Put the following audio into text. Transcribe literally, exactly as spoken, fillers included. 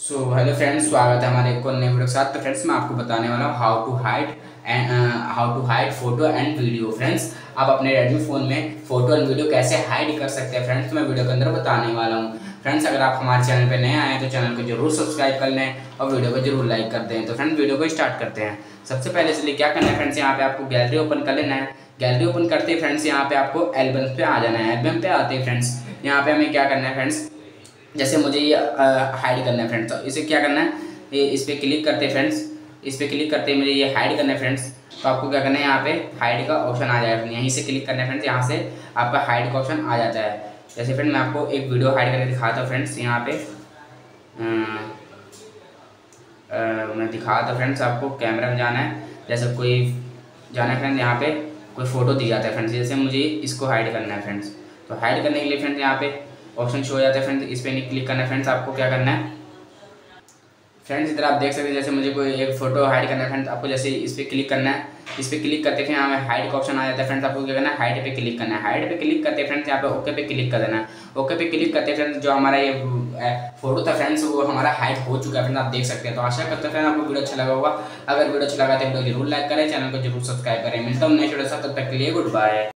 So hello friends, स्वागत है हमारे एक और नए वीडियो के साथ। तो फ्रेंड्स मैं आपको बताने वाला हूँ how to hide and how to hide photo and video. Friends आप अपने रेडमी फ़ोन में फ़ोटो एंड वीडियो कैसे हाइड कर सकते हैं फ्रेंड्स, तो मैं वीडियो के अंदर बताने वाला हूँ। फ्रेंड्स अगर आप हमारे चैनल पर नए आए हैं तो चैनल को जरूर सब्सक्राइब कर लें और वीडियो को जरूर लाइक कर दें। तो फ्रेंड्स वीडियो को स्टार्ट करते हैं। सबसे पहले इसलिए क्या करना है फ्रेंड्स, यहाँ पे आपको गैलरी ओपन कर लेना है। गैलरी ओपन करते ही फ्रेंड्स यहाँ पे आपको एल्बम पे आ जाना है। एल्बम पे आते ही फ्रेंड्स यहाँ पे हमें क्या करना है फ्रेंड्स, जैसे मुझे ये हाइड करना है फ्रेंड्स, तो इसे क्या करना है, ये इस पर क्लिक करते हैं फ्रेंड्स। इस पर क्लिक करते ही मुझे ये हाइड करना है फ्रेंड्स। तो आपको क्या करना है, यहाँ पे हाइड का ऑप्शन आ जाएगा, यहीं से क्लिक करना है फ्रेंड्स। यहाँ से आपका हाइड का ऑप्शन आ जाता है। जैसे फ्रेंड मैं आपको एक वीडियो हाइड करके दिखाता हूँ फ्रेंड्स। यहाँ पे आ, आ, मैं दिखाता हूँ फ्रेंड्स, आपको कैमरा में जाना है। जैसे कोई जाना है फ्रेंड्स, यहाँ पे कोई फ़ोटो दी जाता है फ्रेंड्स। जैसे मुझे इसको हाइड करना है फ्रेंड्स, तो हाइड करने के लिए फ्रेंड्स यहाँ पे ऑप्शन शो हो जाता है फ्रेंड्स। इस पर नहीं क्लिक करना है फ्रेंड्स। आपको क्या करना है फ्रेंड्स, इधर आप देख सकते हैं, जैसे मुझे कोई एक फोटो हाइड करना है फ्रेंड्स, आपको जैसे इस पर क्लिक करना है। इस पर क्लिक करते फिर यहाँ में हाइड का ऑप्शन आ जाता है फ्रेंड्स। आपको क्या करना है, हाइड पे क्लिक करना है। हाइड पे क्लिक करते फ्रेंड्स यहाँ पे ओके पे क्लिक कर देना है। ओके पे क्लिक करते फ्रेंड्स जो हमारा ये फोटो था फ्रेंड्स वो हमारा हाइड हो चुका है फ्रेंड्स, आप देख सकते हैं। तो आशा करते हैं फ्रेंड्स आपको वीडियो अच्छा लगा होगा। अगर वीडियो अच्छा लगा तो वीडियो जरूर लाइक करें, चैनल को जरूर सब्सक्राइब करें। मिलता हूँ नेक्स्ट वीडियो, तब तक के लिए गुड बाय।